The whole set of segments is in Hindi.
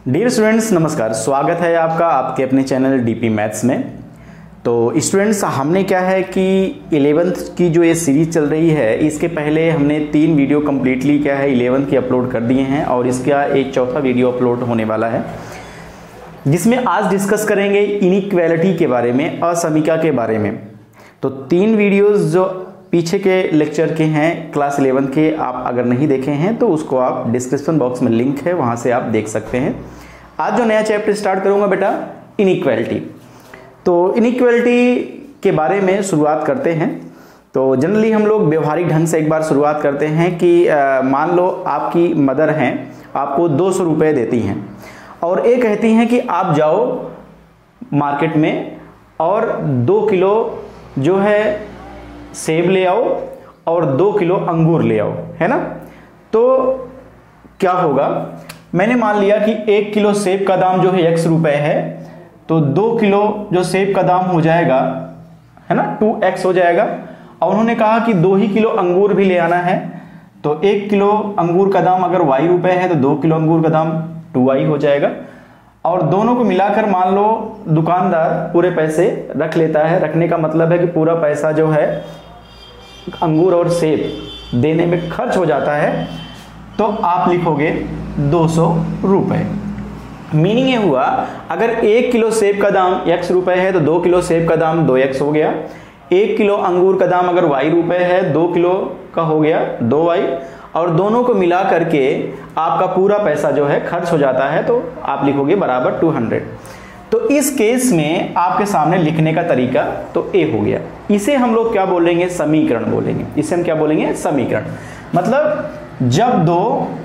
डियर स्टूडेंट्स नमस्कार, स्वागत है आपका आपके अपने चैनल डीपी मैथ्स में। तो स्टूडेंट्स हमने क्या है कि 11th की जो ये सीरीज चल रही है इसके पहले हमने 3 वीडियो कम्प्लीटली क्या है 11th की अपलोड कर दिए हैं और इसका एक चौथा वीडियो अपलोड होने वाला है जिसमें आज डिस्कस करेंगे इनइक्वालिटी के बारे में, असमीका के बारे में। तो 3 वीडियोस जो पीछे के लेक्चर के हैं क्लास 11 के, आप अगर नहीं देखे हैं तो उसको आप डिस्क्रिप्शन बॉक्स में लिंक है वहाँ से आप देख सकते हैं। आज जो नया चैप्टर स्टार्ट करूँगा बेटा इनइक्वालिटी। तो इनइक्वालिटी के बारे में शुरुआत करते हैं। तो जनरली हम लोग व्यवहारिक ढंग से एक बार शुरुआत करते हैं कि मान लो आपकी मदर हैं, आपको 200 रुपये देती हैं और ये कहती हैं कि आप जाओ मार्केट में और 2 किलो जो है सेब ले आओ और 2 किलो अंगूर ले आओ, है ना। तो क्या होगा, मैंने मान लिया कि 1 किलो सेब का दाम जो है x रुपए है, तो 2 किलो जो सेब का दाम हो जाएगा, है ना, 2x हो जाएगा। और उन्होंने कहा कि 2 ही किलो अंगूर भी ले आना है, तो 1 किलो अंगूर का दाम अगर y रुपए है तो 2 किलो अंगूर का दाम 2y हो जाएगा। और दोनों को मिलाकर मान लो दुकानदार पूरे पैसे रख लेता है। रखने का मतलब है कि पूरा पैसा जो है अंगूर और सेब देने में खर्च हो जाता है, तो आप लिखोगे 200 रुपये। मीनिंग ये हुआ अगर 1 किलो सेब का दाम x रुपए है तो 2 किलो सेब का दाम 2x हो गया। 1 किलो अंगूर का दाम अगर y रुपए है 2 किलो का हो गया 2y। और दोनों को मिला करके आपका पूरा पैसा जो है खर्च हो जाता है, तो आप लिखोगे बराबर 200। तो इस केस में आपके सामने लिखने का तरीका तो ए हो गया। इसे हम लोग क्या बोलेंगे, समीकरण बोलेंगे। इसे हम क्या बोलेंगे, समीकरण। मतलब जब दो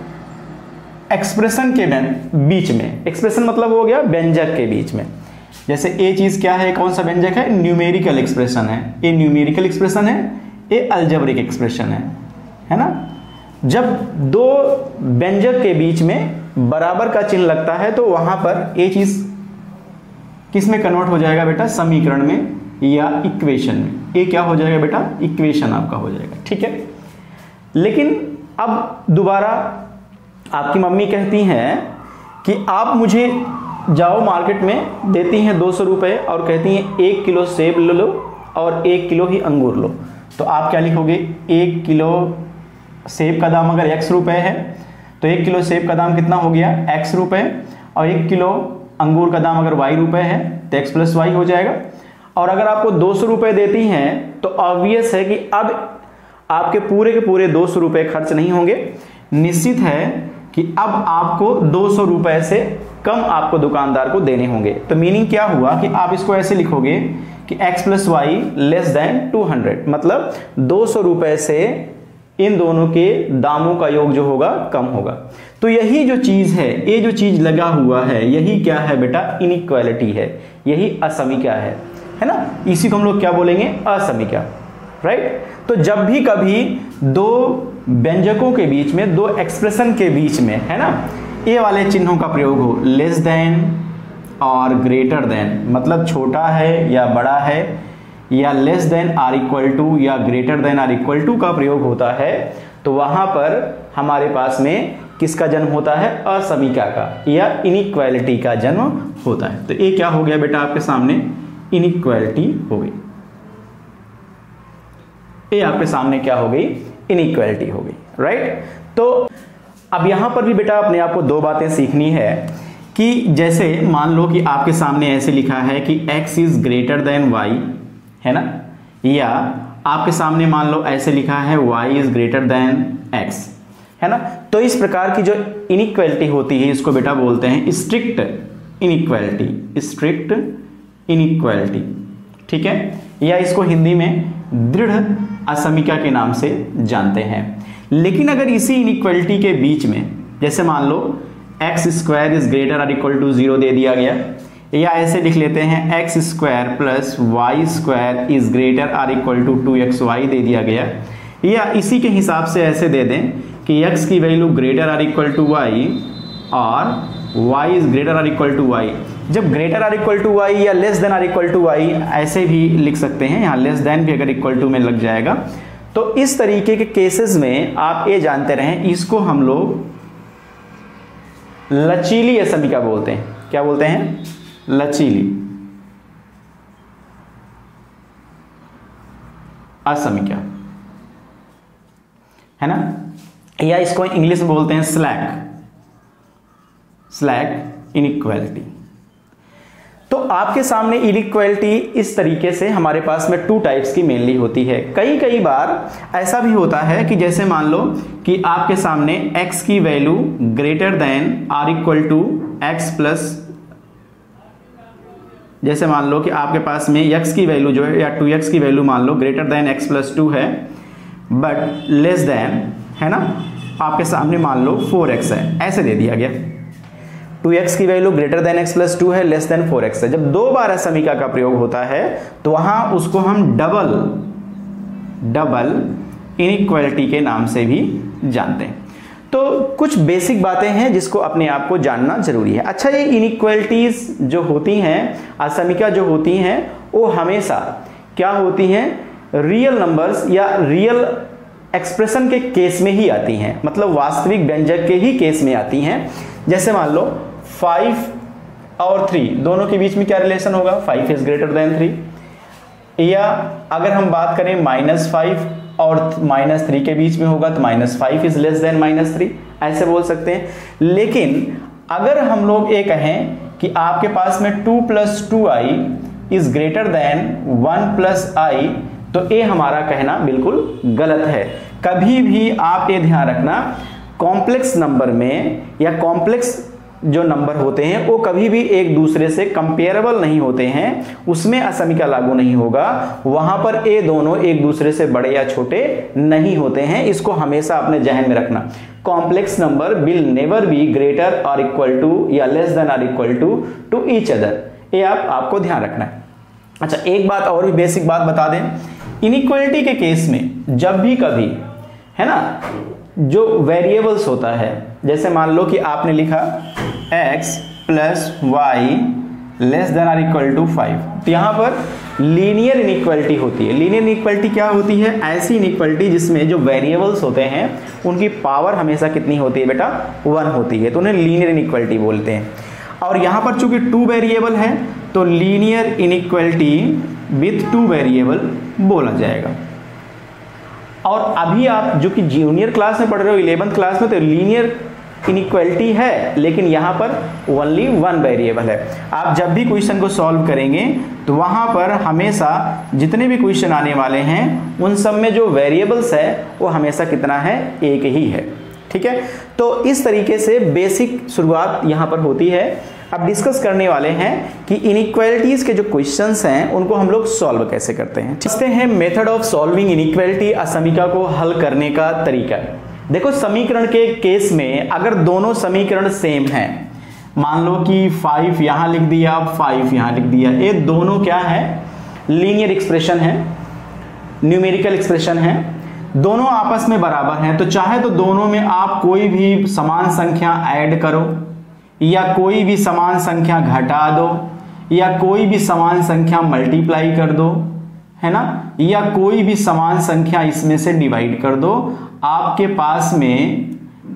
एक्सप्रेशन के बीच में, एक्सप्रेशन मतलब हो गया व्यंजक के बीच में, जैसे ए चीज क्या है, कौन सा व्यंजक है, न्यूमेरिकल एक्सप्रेशन है। ए न्यूमेरिकल एक्सप्रेशन है, ए अलजेब्रिक एक्सप्रेशन है ना। जब दो व्यंजक के बीच में बराबर का चिन्ह लगता है तो वहां पर ये चीज किस में कन्वर्ट हो जाएगा बेटा, समीकरण में या इक्वेशन में। ये क्या हो जाएगा बेटा, इक्वेशन आपका हो जाएगा, ठीक है। लेकिन अब दोबारा आपकी मम्मी कहती हैं कि आप मुझे जाओ मार्केट में, देती हैं 200 रुपये और कहती हैं 1 किलो सेब ले लो और 1 किलो ही अंगूर लो। तो आप क्या लिखोगे, 1 किलो सेब का दाम अगर x रुपए है तो 1 किलो सेब का दाम कितना हो गया, x रुपए। और 1 किलो अंगूर का दाम अगर y रुपए है तो x प्लस y हो जाएगा। और अगर आपको 200 रुपये देती हैं तो ऑब्वियस है कि अब आपके पूरे के पूरे 200 रुपये खर्च नहीं होंगे। निश्चित है कि अब आपको 200 रुपये से कम आपको दुकानदार को देने होंगे। तो मीनिंग क्या हुआ कि आप इसको ऐसे लिखोगे कि x plus y less than 200, मतलब 200 रुपये से इन दोनों के दामों का योग जो होगा कम होगा। तो यही जो चीज है, ये जो चीज लगा हुआ है, यही क्या है बेटा, इनइक्वालिटी है, यही असमीका है ना। इसी को हम लोग क्या बोलेंगे, असमीका, राइट। तो जब भी कभी दो व्यंजकों के बीच में, दो एक्सप्रेशन के बीच में, है ना, ये वाले चिन्हों का प्रयोग हो, लेस देन और ग्रेटर देन, मतलब छोटा है या बड़ा है, या less than or equal to या greater than or equal to का प्रयोग होता है, तो वहां पर हमारे पास में किसका जन्म होता है, असमीका का या इनइक्वालिटी का जन्म होता है। तो ये क्या हो गया बेटा आपके सामने, इनइक्वालिटी हो गई। ये आपके सामने क्या हो गई, इनइक्वालिटी हो गई, राइट। तो अब यहां पर भी बेटा अपने आप को 2 बातें सीखनी है कि जैसे मान लो कि आपके सामने ऐसे लिखा है कि x is greater than y, है ना, या आपके सामने मान लो ऐसे लिखा है y is greater than x, है ना। तो इस प्रकार की जो इनइक्वालिटी होती है इसको बेटा बोलते हैं स्ट्रिक्ट इनइक्वालिटी, स्ट्रिक्ट इनइक्वालिटी, ठीक है, या इसको हिंदी में दृढ़ असमीका के नाम से जानते हैं। लेकिन अगर इसी इनइक्वालिटी के बीच में जैसे मान लो x square is greater or equal to 0 दे दिया गया, या ऐसे लिख लेते हैं x square plus y square is greater or equal to 2xy दे दिया गया, या इसी के हिसाब से ऐसे दे दें कि x की value greater or equal to y और y is greater or equal to y। जब greater or equal to y या less than or equal to y ऐसे भी लिख सकते हैं, यहाँ लेस देन भी अगर इक्वल टू में लग जाएगा, तो इस तरीके के केसेस में आप ये जानते रहें, इसको हम लोग लचीली असमिका बोलते हैं। क्या बोलते हैं? लचीली असमिका, है ना, या इसको इंग्लिश में बोलते हैं स्लैक इनइक्वालिटी। तो आपके सामने इनइक्वालिटी इस तरीके से हमारे पास में 2 टाइप्स की मेनली होती है। कई बार ऐसा भी होता है कि जैसे मान लो कि आपके सामने x की value greater than or equal to x plus, जैसे मान लो कि आपके पास में x की वैल्यू जो है या 2x की वैल्यू मान लो ग्रेटर देन x प्लस 2 है, बट लेस देन, है ना, आपके सामने मान लो 4x है, ऐसे दे दिया गया। 2x की value greater than x plus 2 है, लेस देन 4x है। जब 2 बार असमिका का प्रयोग होता है तो वहां उसको हम डबल इनइक्वालिटी के नाम से भी जानते हैं। तो कुछ बेसिक बातें हैं जिसको अपने आप को जानना जरूरी है। अच्छा, ये इनइक्वालिटीज जो होती हैं, असमिका जो होती हैं, वो हमेशा क्या होती हैं? रियल नंबर्स या रियल एक्सप्रेशन के केस में ही आती हैं, मतलब वास्तविक व्यंजक के ही केस में आती हैं। जैसे मान लो 5 और 3 दोनों के बीच में क्या रिलेशन होगा? 5 इज ग्रेटर देन 3। या अगर हम बात करें -5 और -3 के बीच में होगा तो -5 इज लेस देन -3, ऐसे बोल सकते हैं। लेकिन अगर हम लोग ये कहें कि आपके पास में 2 + 2i is greater then 1 + i, तो ये हमारा कहना बिल्कुल गलत है। कभी भी आप ये ध्यान रखना, कॉम्प्लेक्स नंबर में या कॉम्प्लेक्स जो नंबर होते हैं वो कभी भी एक दूसरे से कंपेरेबल नहीं होते हैं, उसमें असमिका लागू नहीं होगा। वहां पर ये दोनों एक दूसरे से बड़े या छोटे नहीं होते हैं, इसको हमेशा अपने जहन में रखना। Complex number will never be greater और इक्वल टू या लेस देन और इक्वल टू ईच अदर, ये आपको ध्यान रखना है। अच्छा, एक बात और भी बेसिक बात बता दें, इनइक्वालिटी के केस में जब भी कभी, है ना, जो वेरिएबल्स होता है, जैसे मान लो कि आपने लिखा x + y लेस देन और इक्वल टू 5, तो यहां पर लीनियर इनइक्वालिटी होती है। लीनियर इनइक्वालिटी क्या होती है? ऐसी इनइक्वालिटी जिसमें जो वेरिएबल्स होते हैं उनकी पावर हमेशा कितनी होती है बेटा? 1 होती है, तो उन्हें लीनियर इनइक्वालिटी बोलते हैं। और यहां पर चूंकि 2 वेरिएबल है तो लीनियर इनइक्वालिटी विथ 2 वेरिएबल बोला जाएगा। और अभी आप जो कि जूनियर क्लास में पढ़ रहे हो, 11th क्लास में, तो लीनियर इनइक्वालिटी है, लेकिन यहां पर ओनली 1 वेरिएबल है। आप जब भी क्वेश्चन को सॉल्व करेंगे तो वहां पर हमेशा जितने भी क्वेश्चन आने वाले हैं उन सब में जो वेरिएबल्स है वो हमेशा कितना है? 1 ही है। ठीक है, तो इस तरीके से बेसिक शुरुआत यहां पर होती है। अब डिस्कस करने वाले हैं कि इनइक्वालिटीज के जो क्वेश्चंस हैं उनको हम लोग सॉल्व कैसे करते हैं। सीखते हैं मेथड ऑफ सॉल्विंग इनइक्वालिटी, असमिका को हल करने का तरीका। देखो, समीकरण के केस में अगर दोनों समीकरण सेम हैं, मान लो कि 5 यहां लिख दिया, 5 यहां लिख दिया, ये दोनों क्या है? लीनियर एक्सप्रेशन है, न्यूमेरिकल एक्सप्रेशन है, दोनों आपस में बराबर हैं, तो चाहे तो दोनों में आप कोई भी समान संख्या ऐड करो या कोई भी समान संख्या घटा दो या कोई भी समान संख्या मल्टीप्लाई कर दो, है ना, या कोई भी समान संख्या इसमें से डिवाइड कर दो, आपके पास में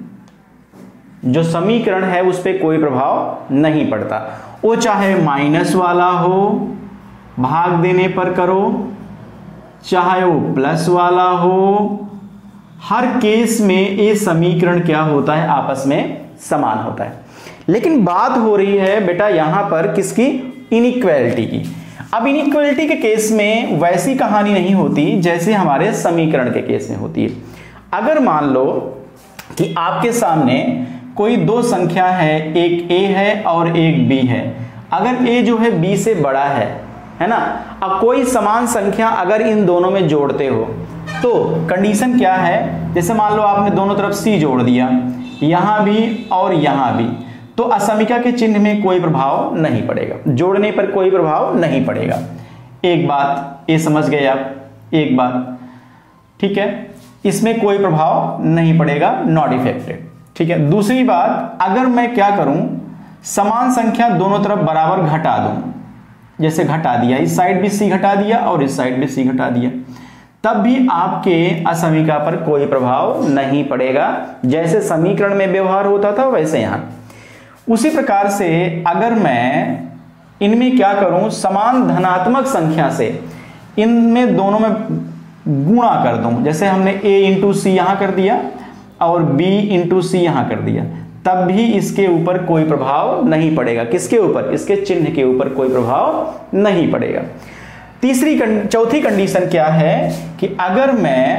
जो समीकरण है उस पर कोई प्रभाव नहीं पड़ता। वो चाहे माइनस वाला हो, भाग देने पर करो, चाहे वो प्लस वाला हो, हर केस में ये समीकरण क्या होता है? आपस में समान होता है। लेकिन बात हो रही है बेटा यहां पर किसकी? इनइक्वालिटी की। अब इनइक्वालिटी के केस में वैसी कहानी नहीं होती जैसे हमारे समीकरण के केस में होती है। अगर मान लो कि आपके सामने कोई 2 संख्या है, एक a है और एक b है, अगर a जो है b से बड़ा है ना, अब कोई समान संख्या अगर इन दोनों में जोड़ते हो तो कंडीशन क्या है? जैसे मान लो आपने दोनों तरफ c जोड़ दिया, यहां भी और यहां भी, तो असमिका के चिन्ह में कोई प्रभाव नहीं पड़ेगा, जोड़ने पर कोई प्रभाव नहीं पड़ेगा। एक बात ये समझ गए आप, एक बात, ठीक है, इसमें कोई प्रभाव नहीं पड़ेगा, नॉट इफेक्टेड। ठीक है, दूसरी बात, अगर मैं क्या करूं, समान संख्या दोनों तरफ बराबर घटा दूं, जैसे घटा दिया, इस साइड भी c घटा दिया और इस साइड भी c घटा दिया, तब भी आपके असमिका पर कोई प्रभाव नहीं पड़ेगा। जैसे समीकरण में व्यवहार होता था वैसे यहां उसी प्रकार से अगर मैं इनमें क्या करूं, समान धनात्मक संख्या से इनमें दोनों में गुणा कर दूं, जैसे हमने a इंटू सी यहां कर दिया और b इंटू सी यहां कर दिया, तब भी इसके ऊपर कोई प्रभाव नहीं पड़ेगा। किसके ऊपर? इसके चिन्ह के ऊपर कोई प्रभाव नहीं पड़ेगा। चौथी कंडीशन क्या है कि अगर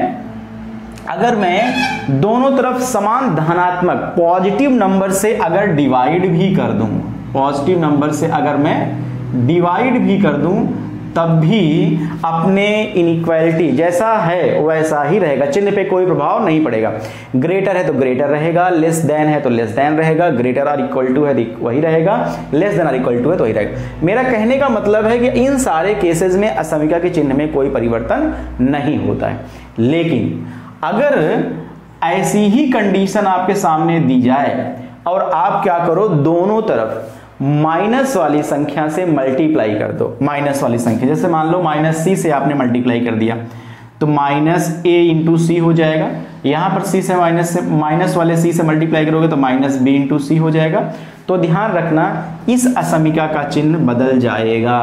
मैं दोनों तरफ समान धनात्मक पॉजिटिव नंबर से अगर डिवाइड भी कर दूं, पॉजिटिव नंबर से अगर मैं डिवाइड भी कर दूं, तब भी अपने इनइक्वालिटी जैसा है वैसा ही रहेगा, चिन्ह पे कोई प्रभाव नहीं पड़ेगा। ग्रेटर है तो ग्रेटर रहेगा, लेस देन है तो लेस देन रहेगा, ग्रेटर और इक्वल टू है तो वही रहेगा, लेस देन और इक्वल टू है तो वही रहेगा। मेरा कहने का मतलब है कि इन सारे केसेस में असमिका के चिन्ह में कोई परिवर्तन नहीं होता है। लेकिन अगर ऐसी ही कंडीशन आपके सामने दी जाए और आप क्या करो, दोनों तरफ माइनस वाली संख्या से मल्टीप्लाई कर दो। माइनस वाली संख्या जैसे मान लो माइनस सी से आपने मल्टीप्लाई कर दिया तो माइनस ए इंटू सी हो जाएगा। यहां पर सी से माइनस वाले सी से मल्टीप्लाई करोगे तो माइनस बी इंटू सी हो जाएगा। तो ध्यान रखना, इस असमिका का चिन्ह बदल जाएगा।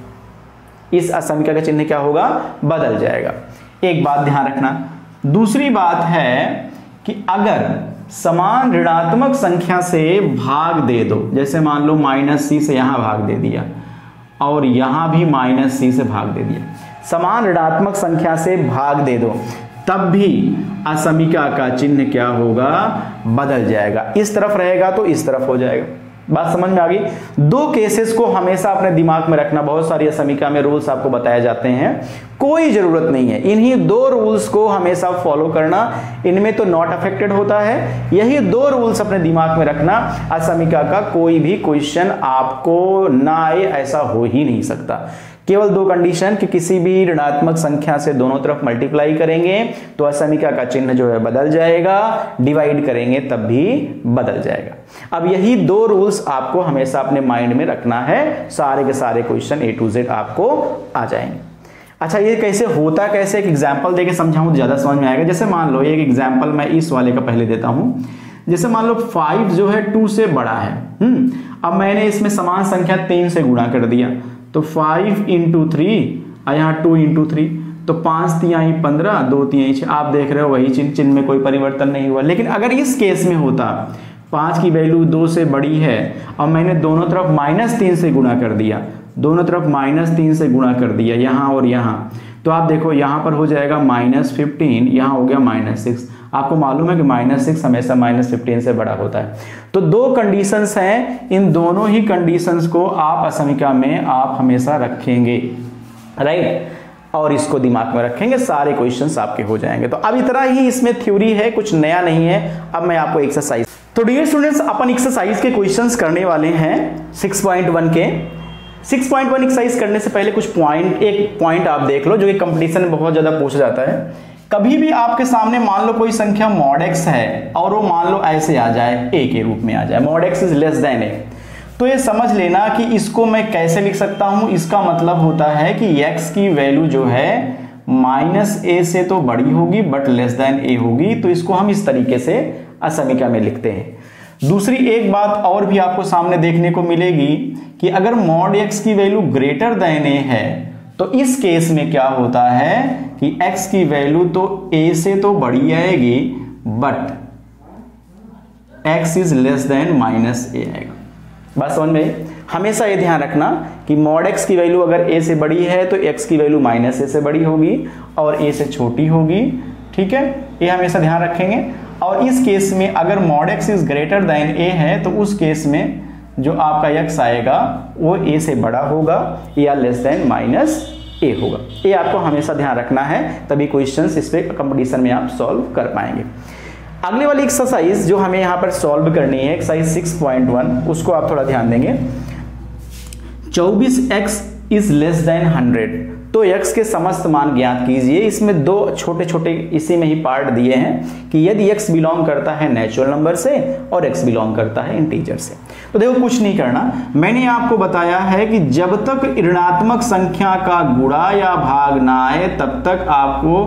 इस असमिका का चिन्ह क्या होगा? बदल जाएगा। एक बात ध्यान रखना। दूसरी बात है कि अगर समान ऋणात्मक संख्या से भाग दे दो, जैसे मान लो माइनस सी से यहां भाग दे दिया और यहां भी माइनस सी से भाग दे दिया, समान ऋणात्मक संख्या से भाग दे दो, तब भी असमिका का चिन्ह क्या होगा? बदल जाएगा। इस तरफ रहेगा तो इस तरफ हो जाएगा। बात समझ में आ गई? दो केसेस को हमेशा अपने दिमाग में रखना। बहुत सारी असमिका में रूल्स आपको बताए जाते हैं, कोई जरूरत नहीं है। इन्हीं दो रूल्स को हमेशा फॉलो करना, इनमें तो नॉट अफेक्टेड होता है। यही दो रूल्स अपने दिमाग में रखना। असमिका का कोई भी क्वेश्चन आपको ना आए ऐसा हो ही नहीं सकता। केवल दो कंडीशन कि किसी भी ऋणात्मक संख्या से दोनों तरफ मल्टीप्लाई करेंगे तो असमिका का चिन्ह जो है बदल जाएगा, डिवाइड करेंगे तब भी बदल जाएगा। अब यही दो रूल्स आपको हमेशा अपने माइंड में रखना है, सारे के सारे क्वेश्चन A to Z आपको आ जाएंगे। अच्छा, ये कैसे होता, कैसे एक एग्जाम्पल देके समझाऊं तो ज्यादा समझ में आएगा। जैसे मान लो एक एग्जाम्पल मैं इस वाले का पहले देता हूं। जैसे मान लो 5 जो है 2 से बड़ा है। अब मैंने इसमें समान संख्या 3 से गुणा कर दिया तो 5 इंटू 3 और यहाँ 2 इंटू 3 तो 5 तिहाई 15, 2 तिहाई 6। आप देख रहे हो वही चिन्ह में कोई परिवर्तन नहीं हुआ। लेकिन अगर इस केस में होता 5 की वैल्यू 2 से बड़ी है और मैंने दोनों तरफ -3 से गुणा कर दिया, दोनों तरफ -3 से गुणा कर दिया यहाँ और यहाँ, तो आप देखो यहाँ पर हो जाएगा -15, यहाँ हो गया -6। आपको मालूम है कि -6 हमेशा -15 से बड़ा होता है। तो दो कंडीशंस हैं, इन दोनों ही कंडीशंस को आप असमिका में आप हमेशा रखेंगे, राइट, और इसको दिमाग में रखेंगे, सारे क्वेश्चंस आपके हो जाएंगे। तो अब इतना ही इसमें थ्योरी है, कुछ नया नहीं है। अब मैं आपको एक्सरसाइज, तो डियर स्टूडेंट्स अपन एक्सरसाइज के क्वेश्चंस करने वाले हैं 6.1 के। 6.1 एक्सरसाइज करने से पहले कुछ एक पॉइंट आप देख लो जो कि कंपटीशन में बहुत ज्यादा पूछा जाता है। कभी भी आपके सामने मान लो कोई संख्या mod x है और वो मान लो ऐसे आ जाए, a के रूप में आ जाए, mod x is less than a, तो ये समझ लेना कि इसको मैं कैसे लिख सकता हूं। इसका मतलब होता है कि x की वैल्यू जो है -a से तो बड़ी होगी बट लेस देन a होगी, तो इसको हम इस तरीके से असमिका में लिखते हैं। दूसरी एक बात और भी आपको सामने देखने को मिलेगी कि अगर mod x की वैल्यू ग्रेटर देन a है तो इस केस में क्या होता है कि x की वैल्यू तो a से तो बड़ी आएगी but x is less than -a आएगा। बस समझ में? हमेशा ये ध्यान रखना कि mod x की वैल्यू अगर a से बड़ी है तो x की वैल्यू -a से बड़ी होगी और a से छोटी होगी, ठीक है, ये हमेशा ध्यान रखेंगे। और इस केस में अगर mod x is greater than a है तो उस केस में जो आपका x आएगा वो a से बड़ा होगा या लेस देन -a होगा। ये आपको हमेशा ध्यान रखना है, तभी क्वेश्चंस इस पे कंपटीशन में आप सॉल्व कर पाएंगे। अगली वाली एक्सरसाइज जो हमें यहाँ पर सॉल्व करनी है, एक्सरसाइज 6.1, उसको आप थोड़ा ध्यान देंगे। 24x इज लेस देन 100, तो x के समस्त मान ज्ञात कीजिए। इसमें दो छोटे छोटे इसी में ही पार्ट दिए हैं कि यदि x बिलोंग करता है नेचुरल नंबर से और x बिलोंग करता है इंटीजर से। तो देखो कुछ नहीं करना, मैंने आपको बताया है कि जब तक ऋणात्मक संख्या का गुणा या भाग ना आए तब तक आपको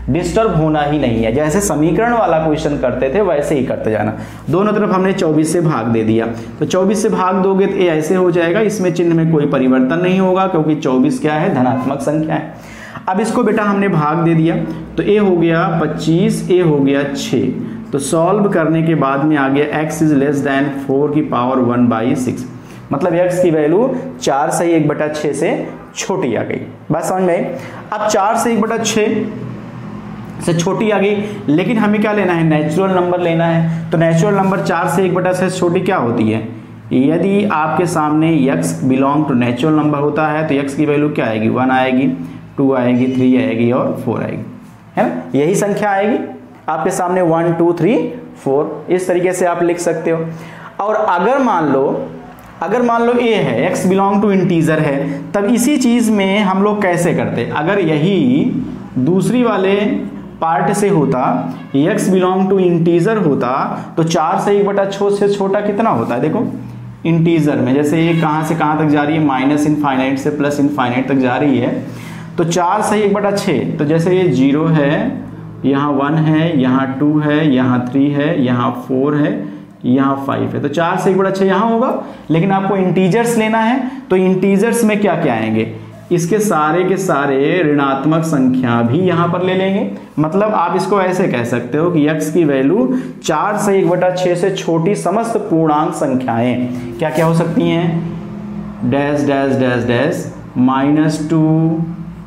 डिस्टर्ब होना ही नहीं है। जैसे समीकरण वाला क्वेश्चन करते थे वैसे ही करते जाना। दोनों तरफ हमने 24 से भाग दे दिया, तो 24 से भाग दोगे तो ये ऐसे हो जाएगा, इसमें चिन्ह में कोई परिवर्तन नहीं होगा क्योंकि 24 क्या है, धनात्मक संख्या है। अब इसको बेटा हमने भाग दे दिया, तो ए हो गया 25, ए हो गया 6, तो सॉल्व करने के बाद में आ गया x इज लेस देन 4 की पावर 1/6, मतलब x की वैल्यू 4 से 1/6 से छोटी आ गई। बात समझ में आई? अब 4 से 1/6 से छोटी आ गई, लेकिन हमें क्या लेना है, नेचुरल नंबर लेना है। तो नेचुरल नंबर 4 से 1/6 से छोटी क्या होती है, यदि आपके सामने x belong to natural number होता है तो x की वैल्यू क्या आएगी, 1 आएगी, 2 आएगी, 3 आएगी और 4 आएगी, है ना, यही संख्या आएगी आपके सामने 1 2 3 4, इस तरीके से आप लिख सकते हो। और अगर मान लो a है, x बिलोंग टू इंटीजर है, तब इसी चीज में हम लोग कैसे करते, अगर यही दूसरी वाले पार्ट से होता, x बिलोंग टू इंटीजर होता, तो 4 से 1/6 से छोटा कितना होता है, देखो इंटीजर में, जैसे ये कहां से कहां तक जा रही है, माइनस इनफाइनाइट से प्लस इनफाइनाइट तक जा रही है, तो 4 से 1/6, तो जैसे ये 0 है, यहाँ 1 है, यहाँ 2 है, यहाँ 3 है, यहाँ 4 है, यहाँ 5 है, तो 4 से 1/6 यहाँ होगा। लेकिन आपको इंटीजर्स लेना है, तो इंटीजर्स में क्या क्या आएंगे, इसके सारे के सारे ऋणात्मक संख्या भी यहाँ पर ले लेंगे। मतलब आप इसको ऐसे कह सकते हो कि x की वैल्यू 4 से 1/6 से छोटी समस्त पूर्णांक संख्याएं क्या क्या हो सकती हैं, डैश डैश डैश डैश, -2,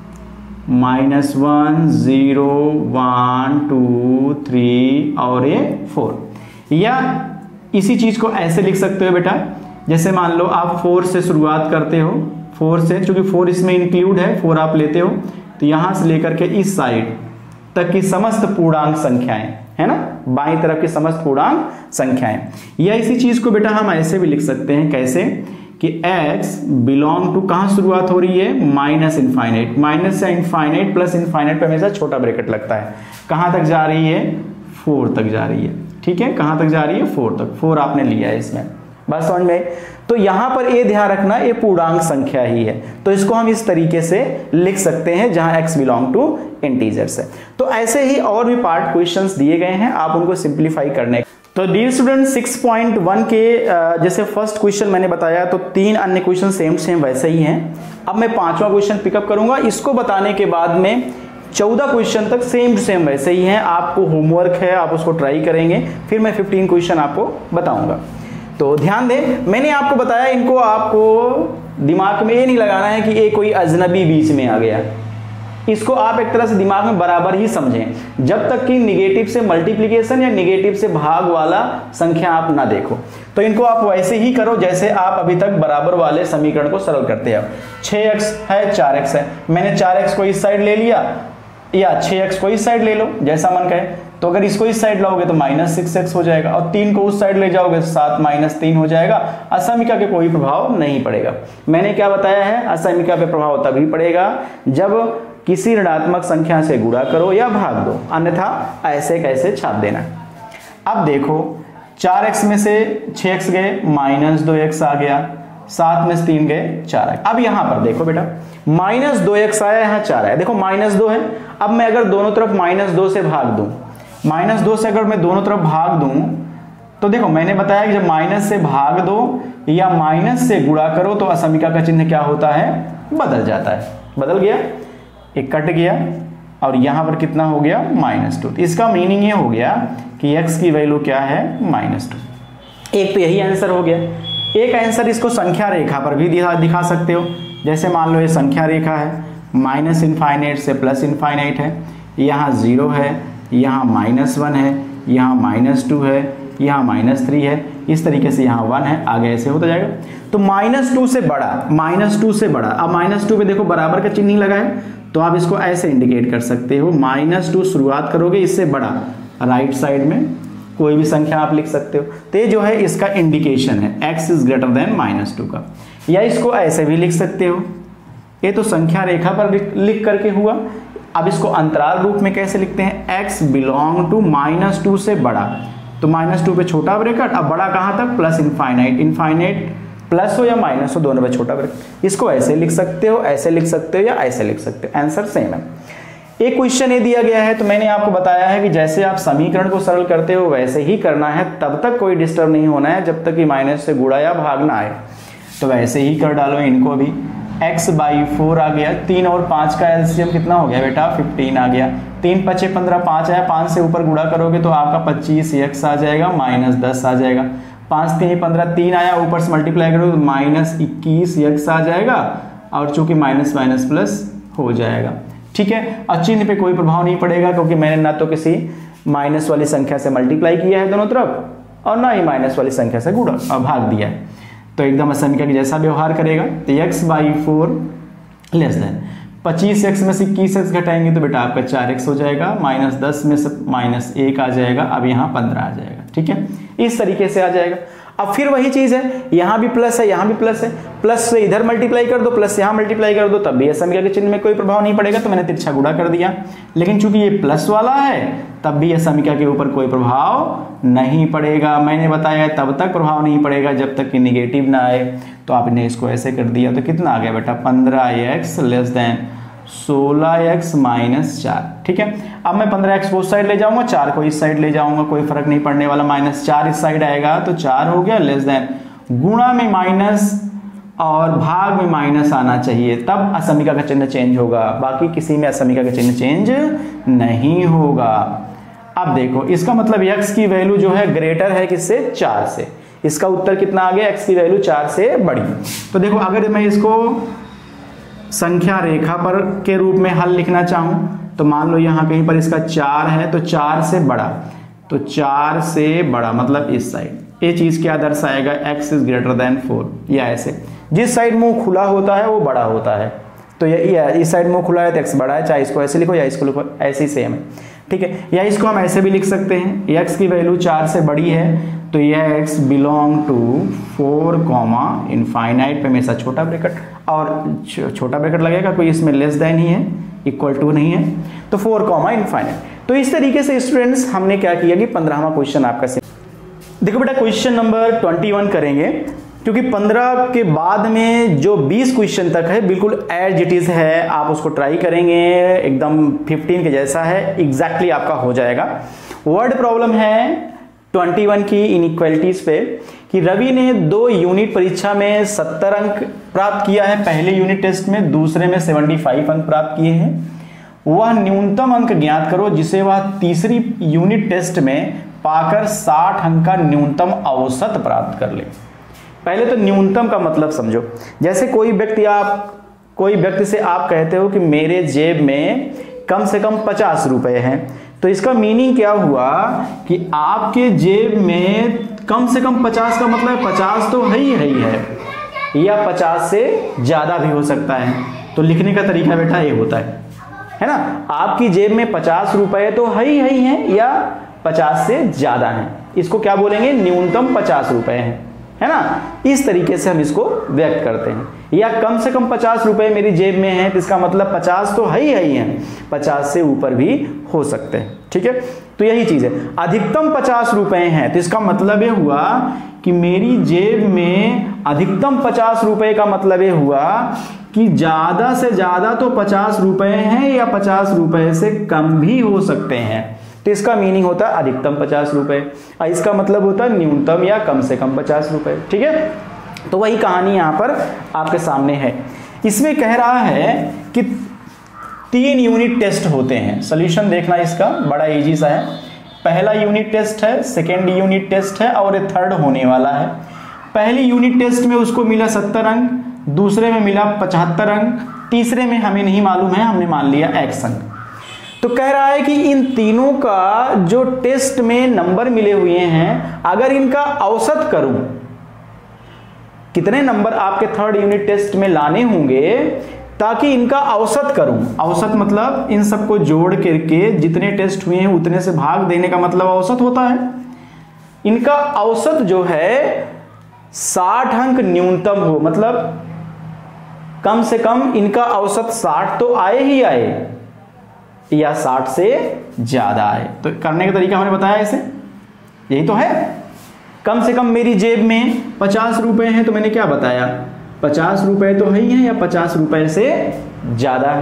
-1, 0, 1, 2, 3 और ये 4। या इसी चीज को ऐसे लिख सकते हो बेटा, जैसे मान लो आप 4 से शुरुआत करते हो, 4 से, चूंकि 4 इसमें इंक्लूड है, 4 आप लेते हो, तो यहां से लेकर के इस साइड तक की समस्त पूर्णांक संख्याएं, है ना, बाईं तरफ की समस्त पूर्णांक संख्याएं। या इसी चीज को बेटा हम ऐसे भी लिख सकते हैं, कैसे कि x बिलोंग टू, कहां शुरुआत हो रही है, माइनस इनफाइनाइट, माइनस से इनफाइनाइट प्लस इनफाइनाइट पे हमेशा छोटा ब्रैकेट लगता है, कहां तक जा रही है, 4 तक जा रही है, ठीक है, कहां तक जा रही है, 4 तक, 4 आपने लिया है इसमें, बस समझ में। तो यहां पर ये ध्यान रखना, ये पूर्णांक संख्या ही है, तो इसको हम इस तरीके से लिख सकते हैं जहां x बिलोंग टू इंटीजर्स है। तो ऐसे ही और भी पार्ट क्वेश्चंस दिए गए हैं, आप उनको सिंप्लीफाई करने। तो डियर स्टूडेंट 6.1 के जैसे फर्स्ट क्वेश्चन मैंने बताया, तो 3 अन्य क्वेश्चन सेम वैसे ही हैं। अब मैं 5वां क्वेश्चन पिकअप करूंगा, इसको बताने के बाद में 14 क्वेश्चन तक सेम वैसे ही हैं। आपको होमवर्क है, आप उसको ट्राई करेंगे, फिर मैं 15 क्वेश्चन आपको बताऊंगा। तो ध्यान दें, मैंने आपको बताया, इनको आपको दिमाग में ये नहीं लगाना है कि ये कोई अजनबी बीच में आ गया, इसको आप एक तरह से दिमाग में बराबर ही समझें, जब तक कि निगेटिव से मल्टीप्लिकेशन या निगेटिव से भाग वाला संख्या आप ना देखो। तो इनको आप वैसे ही करो जैसे आप अभी तक बराबर वाले समीकरण को सरल करते हैं। 6x है, 4x है, मैंने 4x को इस साइड ले लिया, या 6x को इस साइड ले लो, जैसा मन कहे। तो अगर इसको इस साइड लाओगे तो -6x हो जाएगा, और 3 को उस साइड ले जाओगे तो 7 - 3 हो जाएगा। असमिका के कोई प्रभाव नहीं पड़ेगा। मैंने क्या बताया है, असमिका पे प्रभाव तभी पड़ेगा जब किसी ऋणात्मक संख्या से गुणा करो या भाग दो, अन्यथा ऐसे कैसे छाप देना। अब देखो 4x में से 6x गए, -2x आ गया, 7 में से 3 गए, 4 आए। अब यहां पर देखो बेटा, -2x आया, यहां 4 आया, देखो -2 है। अब मैं अगर दोनों तरफ -2 से भाग दूं, -2 से अगर मैं दोनों तरफ भाग दूं, तो देखो मैंने बताया कि जब माइनस से भाग दो या माइनस से गुणा करो तो असमिका का चिन्ह क्या होता है, बदल जाता है। बदल गया, एक कट गया, और यहां पर कितना हो गया, -2। इसका मीनिंग ये हो गया कि x की वैल्यू क्या है, -2। एक तो यही आंसर हो गया। एक आंसर इसको संख्या रेखा पर भी दिखा सकते हो, जैसे मान लो ये संख्या रेखा है, माइनस इनफाइनाइट से प्लस इनफाइनाइट है, यहाँ 0 है, यहाँ -1 है, यहाँ -2 है, यहाँ -3 है, इस तरीके से यहाँ 1 है, आगे ऐसे होता जाएगा। तो -2 से बड़ा, -2 से बड़ा, अब -2 पे देखो बराबर का चिन्ह नहीं लगा है, तो आप इसको ऐसे इंडिकेट कर सकते हो, -2 शुरुआत करोगे, इससे बड़ा राइट साइड में कोई भी संख्या आप लिख सकते हो। तो ये जो है इसका इंडिकेशन है x इज ग्रेटर देन -2 का। या इसको ऐसे भी लिख सकते हो, ये तो संख्या रेखा पर लिख करके हुआ। अब इसको अंतराल रूप में कैसे लिखते हैं, x बिलोंग टू -2 से बड़ा, तो -2 पे छोटा ब्रैकेट, अब बड़ा कहां तक, प्लस इनफाइनाइट, इनफाइनाइट प्लस हो या माइनस हो, दोनों पे छोटा ब्रैकेट। इसको ऐसे लिख सकते हो, ऐसे लिख सकते हो, या ऐसे लिख सकते हो, आंसर सेम है। एक क्वेश्चन ये दिया गया है, तो मैंने आपको बताया है कि जैसे आप समीकरण को सरल करते हो वैसे ही करना है, तब तक कोई डिस्टर्ब नहीं होना है जब तक कि माइनस से गुणा या भाग ना आए। तो वैसे ही कर डालो इनको भी। x/4 आ गया, 3 और 5 का एलसीएम कितना हो गया बेटा 15 आ गया। 3 × 5 = 15, 5 आया, 5 से ऊपर गुणा करोगे तो आपका 25x आ जाएगा, -10 आ जाएगा। 5 × 3 = 15, 3 आया, ऊपर से मल्टीप्लाई करोगे तो -21x आ जाएगा, और चूंकि माइनस माइनस प्लस हो जाएगा। ठीक है, और चिन्ह पे कोई प्रभाव नहीं पड़ेगा क्योंकि मैंने ना तो किसी माइनस वाली संख्या से मल्टीप्लाई किया है दोनों तरफ और ना ही माइनस वाली संख्या से गुणा और भाग दिया है, तो एकदम समीकरण के जैसा व्यवहार करेगा। तो x/4 << 25x में से 21x घटाएंगे तो बेटा आपका 4x हो जाएगा, -10 में से -1 आ जाएगा, अब यहाँ 15 आ जाएगा। ठीक है, इस तरीके से आ जाएगा। अब फिर वही चीज है, यहाँ भी प्लस है, यहाँ भी प्लस है, प्लस से इधर मल्टीप्लाई कर दो, प्लस यहाँ मल्टीप्लाई कर दो, तब भी समीकरण के चिन्ह में कोई प्रभाव नहीं पड़ेगा, तो मैंने तिरछा गुणा कर दिया। लेकिन चूंकि ये प्लस वाला है तब भी यह समीकरण के ऊपर कोई प्रभाव नहीं पड़ेगा। मैंने बताया तब तक प्रभाव नहीं पड़ेगा जब तक कि निगेटिव ना आए। तो आपने इसको ऐसे कर दिया तो कितना आ गया बेटा 15x << 16x - 4। ठीक है, अब मैं 15x उस साइड ले जाऊंगा, 4 को इस साइड ले जाऊंगा, कोई फर्क नहीं पड़ने वाला, -4 इस साइड आएगा तो 4 हो गया, गुणा में माइनस और भाग में माइनस आना चाहिए, तब असमीका का चिन्ह चेंज होगा, बाकी किसी में असमीका का चिन्ह चेंज नहीं होगा। अब देखो इसका मतलब x की वैल्यू जो है ग्रेटर है किससे 4 से। इसका उत्तर कितना आ गया, x की वैल्यू 4 से बड़ी। तो देखो अगर मैं इसको संख्या रेखा पर के रूप में हल लिखना चाहूं तो मान लो यहाँ कहीं पर इसका 4 है तो 4 से बड़ा, तो 4 से बड़ा मतलब इस साइड। ये चीज क्या दर्शाएगा, x > 4, या ऐसे जिस साइड मुंह खुला होता है वो बड़ा होता है, तो ये इस साइड मुंह खुला है तो x बड़ा है, चाहे इसको ऐसे लिखो या इसको लिखो, ऐसे ही सेम है। ठीक है, या इसको हम ऐसे भी लिख सकते हैं, x की वैल्यू 4 से बड़ी है तो यह x बिलोंग टू 4, इनफाइनाइट पे हमेशा छोटा ब्रैकेट, और छोटा ब्रैकेट लगेगा, कोई इसमें लेस देन ही है, इक्वल टू नहीं है, तो 4, इनफाइनाइट। तो इस तरीके से स्टूडेंट्स हमने क्या किया कि 15वां क्वेश्चन आपका से देखो बेटा क्वेश्चन नंबर 21 करेंगे, क्योंकि 15 के बाद में जो 20 क्वेश्चन तक है बिल्कुल एज इट इज है, आप उसको ट्राई करेंगे एकदम 15 के जैसा है, एग्जैक्टली आपका हो जाएगा। वर्ड प्रॉब्लम है 21 की इनइक्वालिटीज पे कि रवि ने 2 यूनिट परीक्षा में 70 अंक प्राप्त किया है, पहले यूनिट टेस्ट में, दूसरे में 75 अंक प्राप्त किए हैं। वह न्यूनतम अंक ज्ञात करो जिसे वह तीसरी यूनिट टेस्ट में पाकर 60 अंक का न्यूनतम औसत प्राप्त कर ले। पहले तो न्यूनतम का मतलब समझो, जैसे कोई व्यक्ति से आप कहते हो कि मेरे जेब में कम से कम 50 रुपए हैं, तो इसका मीनिंग क्या हुआ कि आपके जेब में कम से कम 50 का मतलब 50 तो है ही है, या 50 से ज्यादा भी हो सकता है। तो लिखने का तरीका बेटा ये होता है ना, आपकी जेब में 50 रुपए तो है ही हैं, या 50 से ज्यादा हैं, इसको क्या बोलेंगे, न्यूनतम 50 रुपए हैं, है ना। इस तरीके से हम इसको व्यक्त करते हैं। या कम से कम 50 रुपए मेरी जेब में है तो इसका मतलब 50 तो है ही हैं, 50 से ऊपर भी हो सकते हैं। ठीक है, तो यही चीज है। अधिकतम 50 रुपए हैं तो इसका मतलब ये हुआ कि मेरी जेब में अधिकतम 50 रुपए का मतलब ये हुआ कि ज्यादा से ज्यादा तो 50 रुपए हैं, या 50 रुपए से कम भी हो सकते हैं। तो इसका मीनिंग होता है अधिकतम 50 रुपए, और इसका मतलब होता है न्यूनतम या कम से कम 50 रुपए। ठीक है, तो वही कहानी यहां पर आपके सामने है। इसमें कह रहा है कि 3 यूनिट टेस्ट होते हैं। सॉल्यूशन देखना इसका बड़ा इजी सा है। पहला यूनिट टेस्ट है, सेकेंड यूनिट टेस्ट है, और ये थर्ड होने वाला है। पहली यूनिट टेस्ट में उसको मिला 70 अंक, दूसरे में मिला 75 अंक, तीसरे में हमें नहीं मालूम है, हमने मान लिया x अंक। तो कह रहा है कि इन तीनों का जो टेस्ट में नंबर मिले हुए हैं, अगर इनका औसत करूं, कितने नंबर आपके थर्ड यूनिट टेस्ट में लाने होंगे ताकि इनका औसत करूं। औसत मतलब इन सबको जोड़ करके जितने टेस्ट हुए हैं उतने से भाग देने का मतलब औसत होता है। इनका औसत जो है 60 अंक न्यूनतम हो, मतलब कम से कम इनका औसत 60 तो आए ही आए, या 60 से ज्यादा आए। तो करने का तरीका हमने बताया इसे, यही तो है। कम से कम मेरी जेब में 50 रुपए हैं तो मैंने क्या बताया, 50 रुपए तो है ही है, या 50 रुपए से ज्यादा है।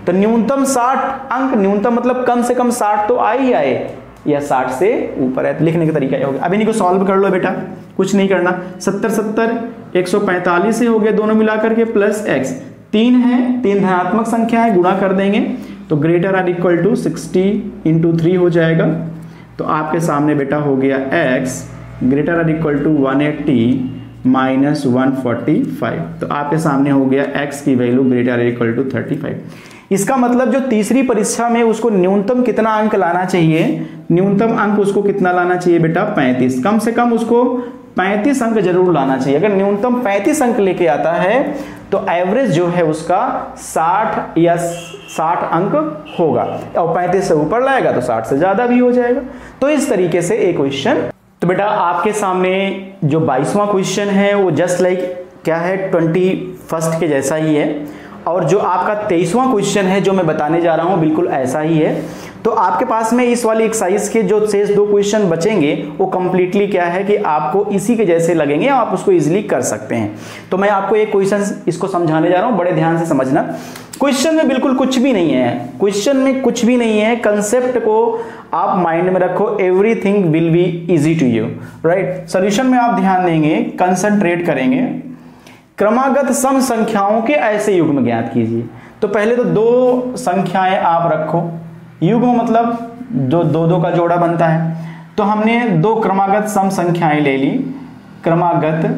तो न्यूनतम 60 अंक, न्यूनतम मतलब कम से कम 60 तो आए ही आए, या 60 से ऊपर है। तो लिखने का तरीका ये हो गया। अब इन्हीं को सॉल्व कर लो बेटा, कुछ नहीं करना। 70 70 145 हो गए दोनों मिलाकर के, प्लस x 3 है, 3 धनात्मक संख्या है, गुणा कर देंगे तो greater or equal to 60 into 3 हो जाएगा। तो आपके सामने बेटा हो गया x greater or equal to 180 minus 145। तो आपके सामने हो गया x की value greater or equal to 35। इसका मतलब जो तीसरी परीक्षा में उसको न्यूनतम कितना अंक लाना चाहिए, न्यूनतम अंक उसको कितना लाना चाहिए बेटा 35, कम से कम उसको 35 अंक जरूर लाना चाहिए। अगर न्यूनतम 35 अंक लेके आता है तो एवरेज जो है उसका 60 या 60 अंक होगा, और 35 से ऊपर लाएगा तो 60 से ज्यादा भी हो जाएगा। तो इस तरीके से एक क्वेश्चन। तो बेटा आपके सामने जो 22वां क्वेश्चन है वो जस्ट लाइक क्या है 21st के जैसा ही है, और जो आपका 23वां क्वेश्चन है जो मैं बताने जा रहा हूं बिल्कुल ऐसा ही है। तो आपके पास में इस वाली एक्सरसाइज के जो शेष 2 क्वेश्चन बचेंगे वो कंप्लीटली क्या है कि आपको इसी के जैसे लगेंगे, आप उसको इजीली कर सकते हैं। तो मैं आपको एक क्वेश्चन इसको समझाने जा रहा हूं, बड़े ध्यान से समझना। क्वेश्चन में बिल्कुल कुछ भी नहीं है, क्वेश्चन में कुछ भी नहीं है, कंसेप्ट को आप माइंड में रखो, everything will be easy to you, right. Solution में आप ध्यान देंगे, कंसंट्रेट करेंगे। क्रमागत सम संख्याओं के ऐसे युग्म ज्ञात कीजिए। तो पहले तो 2 संख्याएं आप रखो, युग्म मतलब जो 2 का जोड़ा बनता है। तो हमने 2 क्रमागत सम संख्याएं ले ली, क्रमागत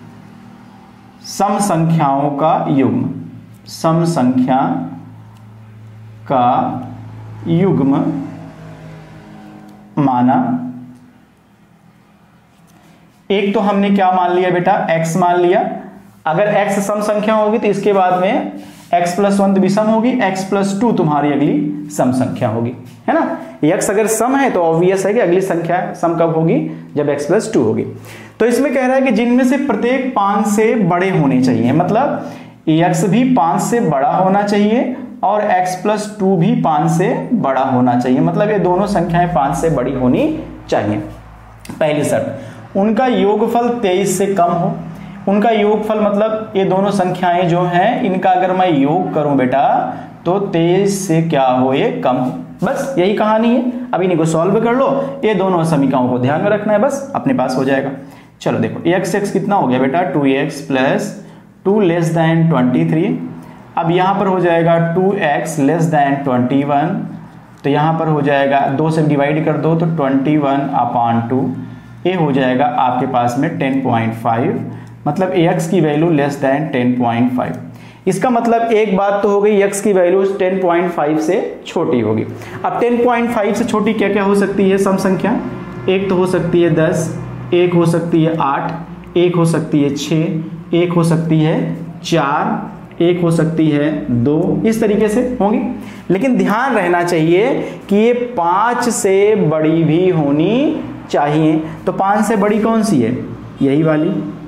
सम संख्याओं का युग्म, सम संख्या का युग्म माना। एक तो हमने क्या मान लिया बेटा x मान लिया। अगर x सम संख्या होगी तो इसके बाद में x + 1 भी सम होगी, x + 2 तुम्हारी अगली सम संख्या होगी, है ना। x अगर सम है तो ऑब्वियस है कि अगली संख्या सम कब होगी, जब x + 2 होगी। तो इसमें कह रहा है कि जिनमें से प्रत्येक 5 से बड़े होने चाहिए, मतलब x भी 5 से बड़ा होना चाहिए और x + 2 भी 5 से बड़ा होना चाहिए, मतलब ये दोनों संख्याएं 5 से बड़ी होनी चाहिए। पहली शर्त, उनका योगफल 23 से कम हो। उनका योगफल मतलब ये दोनों संख्याएं जो हैं इनका अगर मैं योग करूं बेटा तो 23 से क्या हो, ये कम हो। बस यही कहानी है। अब इन्हीं को सॉल्व कर लो, ये दोनों समीकरणों को ध्यान में रखना है, बस अपने पास हो जाएगा। चलो देखो x कितना हो गया बेटा 2x + 2 < 23। अब यहां पर हो जाएगा 2x < 21। तो यहां पर हो जाएगा 2 से डिवाइड कर दो तो 21/2, ये हो जाएगा आपके पास में 10.5, मतलब x की वैल्यू < 10.5। इसका मतलब एक बात तो हो गई, x की वैल्यू 10.5 से छोटी होगी। अब 10.5 से छोटी क्या क्या हो सकती है सम संख्या, एक तो हो सकती है 10, एक हो सकती है 8, एक हो सकती है 6, एक हो सकती है 4, एक हो सकती है 2, इस तरीके से होंगी। लेकिन ध्यान रहना चाहिए कि ये 5 से बड़ी भी होनी चाहिए। तो 5 से बड़ी कौन सी है, यही वाली,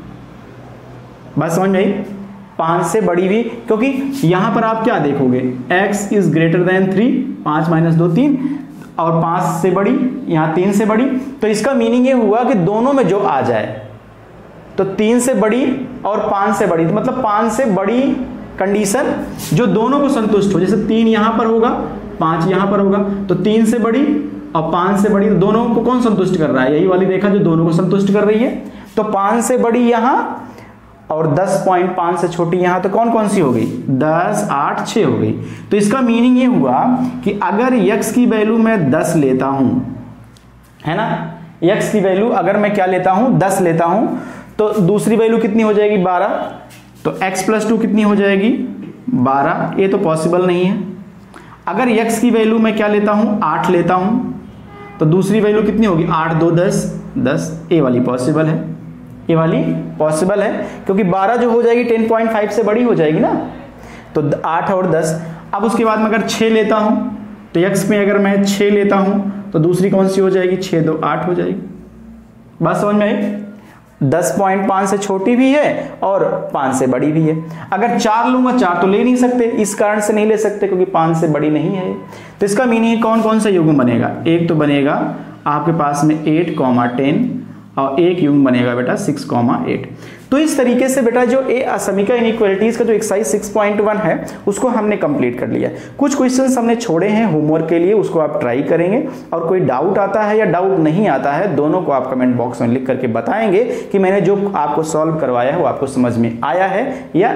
बस समझ में 5 से बड़ी भी, क्योंकि यहां पर आप क्या देखोगे x इज ग्रेटर देन 3, 5 - 2 3, और 5 से बड़ी यहां 3 से बड़ी। तो इसका मीनिंग ये हुआ कि दोनों में जो आ जाए, तो 3 से बड़ी और 5 से बड़ी, तो मतलब 5 से बड़ी कंडीशन जो दोनों को संतुष्ट हो। जैसे 3 यहां पर होगा, 5 यहां पर होगा, तो 3 से बड़ी और 5 से बड़ी, दोनों को कौन संतुष्ट कर रहा है, यही वाली रेखा जो दोनों को संतुष्ट कर रही है। तो 5 से बड़ी यहां और 10.5 से छोटी यहां, तो कौन कौन सी हो गई, 10, 8, 6 हो गई। तो इसका मीनिंग ये हुआ कि अगर x की वैल्यू मैं 10 लेता हूं, है ना, x की वैल्यू अगर मैं क्या लेता हूं 10 लेता हूं, तो दूसरी वैल्यू कितनी हो जाएगी 12। तो x + 2 कितनी हो जाएगी 12, ये तो पॉसिबल नहीं है। अगर x की वैल्यू मैं क्या लेता हूं 8 लेता हूं, तो दूसरी वैल्यू कितनी होगी 8 2 10 10, ये वाली पॉसिबल है, ये वाली पॉसिबल है, क्योंकि 12 जो हो जाएगी 10.5 से बड़ी हो जाएगी ना, तो 8 और 10। अब उसके बाद में अगर 6 लेता हूं, तो x में अगर मैं 6 लेता हूं तो दूसरी कौन सी हो जाएगी 6 2 8 हो जाएगी। बस समझ में आई, 10.5 से छोटी भी है और 5 से बड़ी भी है। अगर 4 लूंगा, 4 तो ले नहीं सकते, इस कारण से नहीं ले सकते क्योंकि 5 से बड़ी नहीं है। तो इसका मीनिंग कौन कौन सा युग्म बनेगा, एक तो बनेगा आपके पास में 8, 10 और एक युग्म बनेगा बेटा 6,8। तो इस तरीके से बेटा जो ए असमिका इनइक्वालिटीज का जो एक्सरसाइज 6.1 है उसको हमने कंप्लीट कर लिया। कुछ क्वेश्चंस हमने छोड़े हैं होमवर्क के लिए, उसको आप ट्राई करेंगे, और कोई डाउट आता है या डाउट नहीं आता है दोनों को आप कमेंट बॉक्स में लिख करके बताएंगे कि मैंने जो आपको सॉल्व करवाया है वो आपको समझ में आया है या।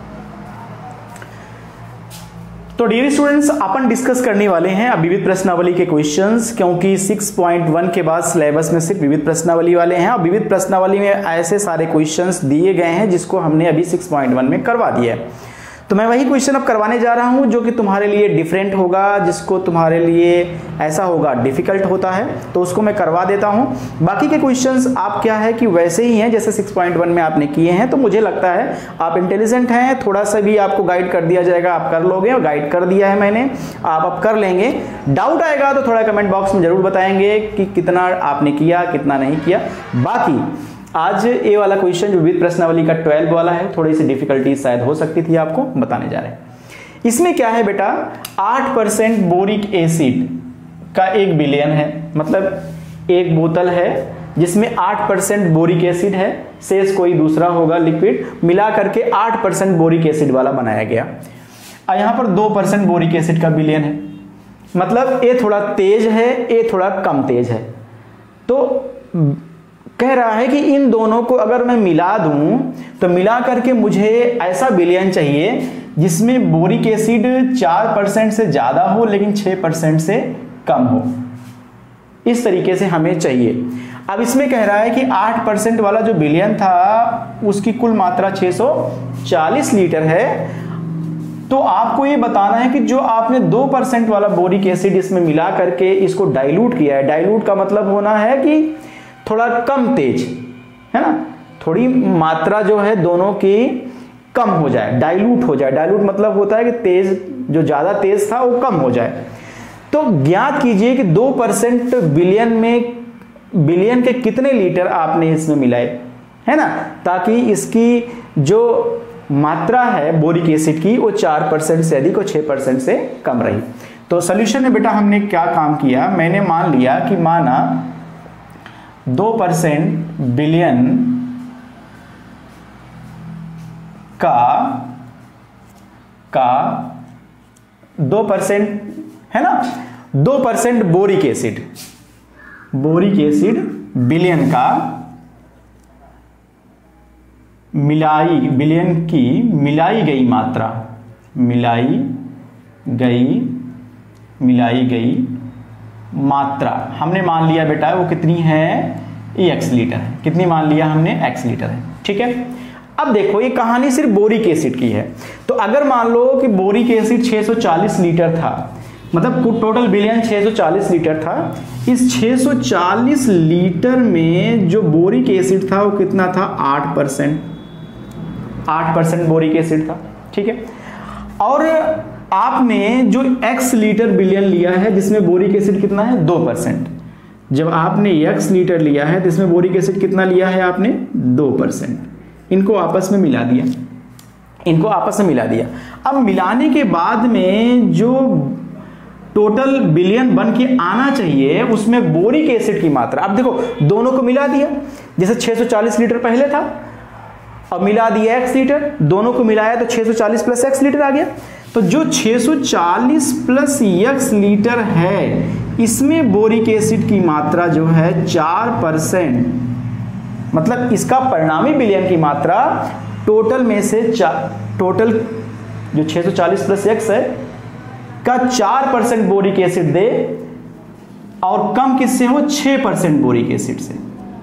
तो डियर स्टूडेंट्स, अपन डिस्कस करने वाले हैं अब विविध प्रश्नावली के क्वेश्चंस, क्योंकि 6.1 के बाद सिलेबस में सिर्फ विविध प्रश्नावली वाले हैं और विविध प्रश्नावली में ऐसे सारे क्वेश्चंस दिए गए हैं जिसको हमने अभी 6.1 में करवा दिया है। तो मैं वही क्वेश्चन अब करवाने जा रहा हूं जो कि तुम्हारे लिए डिफरेंट होगा, जिसको तुम्हारे लिए ऐसा होगा डिफिकल्ट होता है, तो उसको मैं करवा देता हूं। बाकी के क्वेश्चंस आप क्या है कि वैसे ही हैं जैसे 6.1 में आपने किए हैं। तो मुझे लगता है आप इंटेलिजेंट हैं, थोड़ा सा भी आपको गाइड कर दिया जाएगा आप कर लोगे, और गाइड कर दिया है मैंने, आप अब कर लेंगे। डाउट आएगा तो थोड़ा कमेंट बॉक्स में जरूर बताएंगे कि कितना आपने किया कितना नहीं किया। बाकी आज ये वाला क्वेश्चन जो विविध प्रश्नावली का 12 वाला है, थोड़ी सी डिफिकल्टीज शायद हो सकती थी, आपको बताने जा रहे हैं। इसमें क्या है बेटा, 8% बोरिक एसिड का 1 बिलियन है, मतलब एक बोतल है जिसमें 8% बोरिक एसिड है, शेष कोई दूसरा होगा लिक्विड, मिला करके 8% बोरिक एसिड वाला बनाया गया। यहाँ पर 2% बोरिक एसिड का बिलियन है, मतलब ये थोड़ा तेज है ये थोड़ा कम तेज है। तो कह रहा है कि इन दोनों को अगर मैं मिला दूं तो मिला करके मुझे ऐसा बिलियन चाहिए जिसमें बोरिक एसिड 4% से ज्यादा हो लेकिन 6% से कम हो, इस तरीके से हमें चाहिए। अब इसमें कह रहा है कि 8% वाला जो बिलियन था उसकी कुल मात्रा 640 लीटर है। तो आपको ये बताना है कि जो आपने 2% वाला बोरिक एसिड इसमें मिला करके इसको डाइल्यूट किया है, डाइल्यूट का मतलब होना है कि थोड़ा कम तेज है ना, थोड़ी मात्रा जो है दोनों की कम हो जाए, डाइल्यूट हो जाए। डाइल्यूट मतलब होता है कि तेज, जो ज्यादा तेज था वो कम हो जाए। तो ज्ञात कीजिए कि 2% बिलियन में बिलियन के कितने लीटर आपने इसमें मिलाए, है ना, ताकि इसकी जो मात्रा है बोरिक एसिड की वो 4% से अधिक और 6% से कम रही। तो सोल्यूशन में बेटा हमने क्या काम किया, मैंने मान लिया कि माना 2% बिलियन का 2% है ना, 2% बोरिक एसिड बिलियन का बिलियन की मिलाई गई मात्रा, मिलाई गई मात्रा हमने मान लिया बेटा वो कितनी है, x लीटर है। कितनी मान लिया हमने, x लीटर है, ठीक है। अब देखो ये कहानी सिर्फ बोरिक एसिड की है। तो अगर मान लो कि बोरिक एसिड 640 लीटर था, मतलब टोटल बिलियन 640 लीटर था, इस 640 लीटर में जो बोरिक एसिड था वो कितना था, 8% बोरिक एसिड था, ठीक है। और आपने जो x लीटर बिलियन लिया है जिसमें बोरिक एसिड कितना है, 2%। जब आपने x लीटर लिया है तो इसमें बोरिक एसिड कितना लिया है आपने, 2%। इनको आपस में मिला दिया। अब मिलाने के बाद में जो टोटल बिलियन बन के आना चाहिए उसमें बोरिक एसिड की मात्रा, अब देखो दोनों को मिला दिया, जैसे 640 लीटर पहले था और मिला दिया x लीटर, दोनों को मिलाया तो 640 प्लस x लीटर आ गया। तो जो 640 प्लस x लीटर है इसमें बोरिक एसिड की मात्रा जो है 4%, मतलब इसका परिणामी बिलियन की मात्रा टोटल में से टोटल जो 640 प्लस x है का 4% बोरिक एसिड दे, और कम किससे हो, 6% बोरिक एसिड से,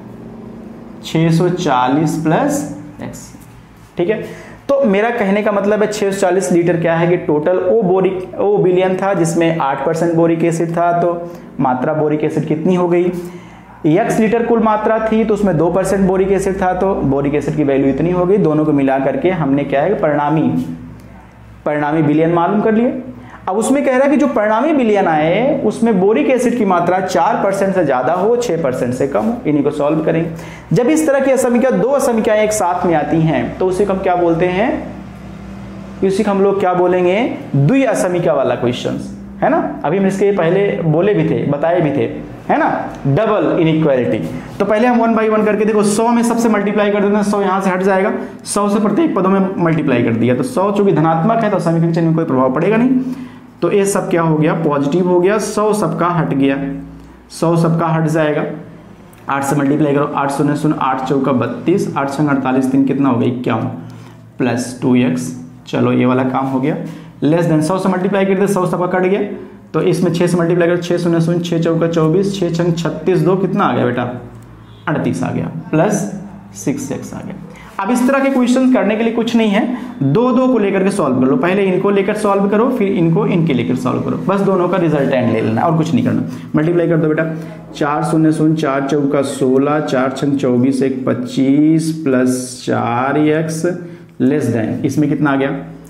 640 प्लस x, ठीक है। तो मेरा कहने का मतलब है 640 लीटर क्या है कि टोटल ओ बिलियन था जिसमें 8% बोरिक एसिड था, तो मात्रा बोरिक एसिड कितनी हो गई, x लीटर कुल मात्रा थी तो उसमें 2% बोरिक एसिड था, तो बोरिक एसिड की वैल्यू इतनी हो गई। दोनों को मिला करके हमने क्या है परिणामी बिलियन मालूम कर लिए। अब उसमें कह रहा है कि जो परिणामी बिलियन आए उसमें बोरिक एसिड की मात्रा 4% से ज्यादा हो, 6% से कम हो। इन्हीं को सॉल्व करेंगे। जब इस तरह की असमीका, दो असमीकाएं एक साथ में आती हैं तो उसे हम क्या बोलते हैं, इसी को हम लोग क्या बोलेंगे, द्वि असमीका वाला क्वेश्चन, है ना। अभी हम इसके पहले बोले भी थे, बताए भी थे है ना, डबल इनइक्वालिटी। तो पहले हम 1 बाई 1 करके देखो, 100 में सबसे मल्टीप्लाई कर देते हैं, 100 यहाँ से हट जाएगा, 100 से प्रत्येक पदों में मल्टीप्लाई कर दिया, तो 100 चूंकि धनात्मक है तो समीकरण चिन्ह में कोई प्रभाव पड़ेगा नहीं, तो ये सब क्या हो गया, पॉजिटिव हो गया, 100 सबका हट गया, 100 सबका हट जाएगा, 8 से मल्टीप्लाई करो, 8 शून्य शून्य, 8 चौका 32, 8 छंग 48, 3 कितना हो गया 51 प्लस 2x। चलो ये वाला काम हो गया। लेस देन 100 से मल्टीप्लाई कर दे, 100 सबका कट गया, तो इसमें 6 से मल्टीप्लाई करो, 6 शून्य शून्य, 6 चौका 24, 6 छंग 36, 2 कितना आ गया बेटा 38 आ गया, प्लस 6x आ गया। अब इस तरह के क्वेश्चन करने के लिए कुछ नहीं है, दो दो को लेकर के सॉल्व कर लो, पहले इनको लेकर सॉल्व करो, फिर इनको इनके लेकर सॉल्व करो, बस दोनों का रिजल्टेंट ले लेना और कुछ नहीं करना। मल्टीप्लाई कर दो बेटा, 4 शून्य शून्य, 4 चौका 16, 4 छंग 24, 1 25 प्लस 4x लेस देन, इसमें कितना आ गया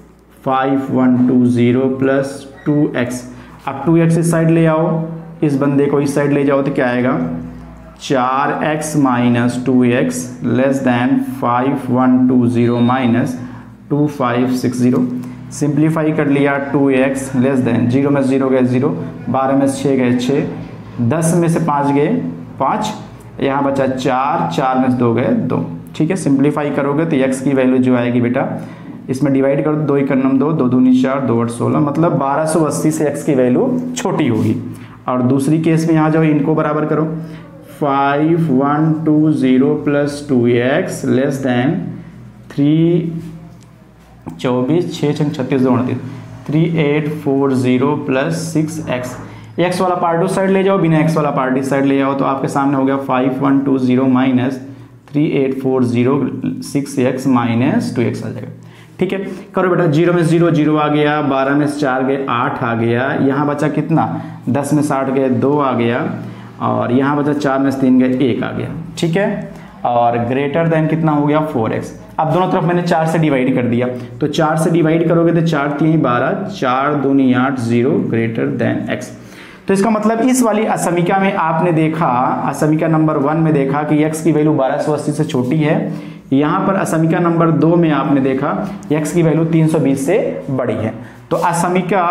5120 प्लस 2x। अब 2x इस साइड ले आओ, इस बंदे को इस साइड ले जाओ, तो क्या आएगा 4x minus 2x less than 5120 minus 2560। Simplify कर लिया, 2x लेस देन 0 में 0 गए 0, 12 में 6 गए 6, 10 में से 5 गए 5, यहाँ बचा 4, 4 में से 2 गए 2। ठीक है, सिंप्लीफाई करोगे तो x की वैल्यू जो आएगी बेटा, इसमें डिवाइड करो, 2 1 9 2, 2 2 4, 2 8 16, मतलब 1280 से x की वैल्यू छोटी होगी। और दूसरी केस में यहाँ जाओ, इनको बराबर करो, 5120 प्लस 2x लेस देन 3 24, 6 छंग 36, 2 29, 3840 प्लस 6x। x वाला पार्ट उस साइड ले जाओ, बिना x वाला पार्ट इस साइड ले जाओ, तो आपके सामने हो गया 5120 माइनस 3840 6x माइनस 2x आ जाएगा। ठीक है, करो बेटा, 0 में 0 0 आ गया, 12 में 4 गए 8 आ गया, यहाँ बचा कितना 10 में 60 गए 2 आ गया, और यहाँ बचा 4 में 3 गए 1 आ गया। ठीक है, और ग्रेटर देन कितना हो गया 4x। अब दोनों तरफ मैंने 4 से डिवाइड कर दिया, तो 4 से डिवाइड करोगे तो 4 3 12, 4 2 8 0 ग्रेटर देन x। तो इसका मतलब इस वाली असमीका में आपने देखा, असमीका नंबर 1 में देखा कि x की वैल्यू 1280 से छोटी है, यहाँ पर असमीका नंबर 2 में आपने देखा x की वैल्यू 320 से बड़ी है। तो असमीका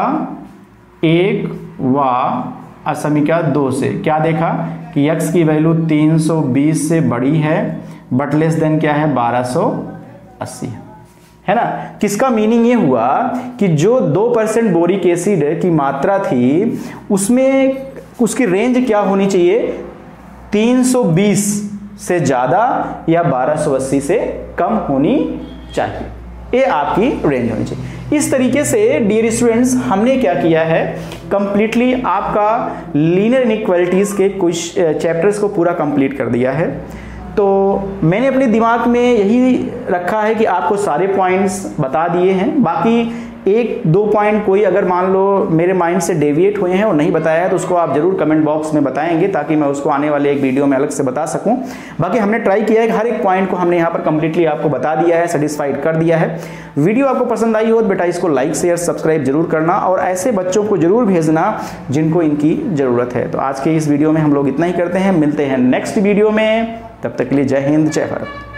1 व असमीका 2 से क्या देखा कि x की वैल्यू 320 से बड़ी है, बट लेस देन क्या है 1280 है ना। किसका मीनिंग ये हुआ कि जो 2% बोरिक एसिड की मात्रा थी उसमें उसकी रेंज क्या होनी चाहिए, 320 से ज्यादा या 1280 से कम होनी चाहिए, ये आपकी रेंज होनी चाहिए। इस तरीके से डियर स्टूडेंट्स हमने क्या किया है, कंप्लीटली आपका लीनियर इनइक्वालिटीज के कुछ चैप्टर्स को पूरा कंप्लीट कर दिया है। तो मैंने अपने दिमाग में यही रखा है कि आपको सारे पॉइंट्स बता दिए हैं, बाकी 1-2 पॉइंट कोई अगर मान लो मेरे माइंड से डेविएट हुए हैं और नहीं बताया है तो उसको आप जरूर कमेंट बॉक्स में बताएंगे, ताकि मैं उसको आने वाले एक वीडियो में अलग से बता सकूं। बाकी हमने ट्राई किया है कि हर एक पॉइंट को हमने यहाँ पर कंप्लीटली आपको बता दिया है, सेटिस्फाइड कर दिया है। वीडियो आपको पसंद आई हो तो बेटा इसको लाइक शेयर सब्सक्राइब जरूर करना, और ऐसे बच्चों को जरूर भेजना जिनको इनकी ज़रूरत है। तो आज के इस वीडियो में हम लोग इतना ही करते हैं, मिलते हैं नेक्स्ट वीडियो में, तब तक के लिए जय हिंद जय भारत।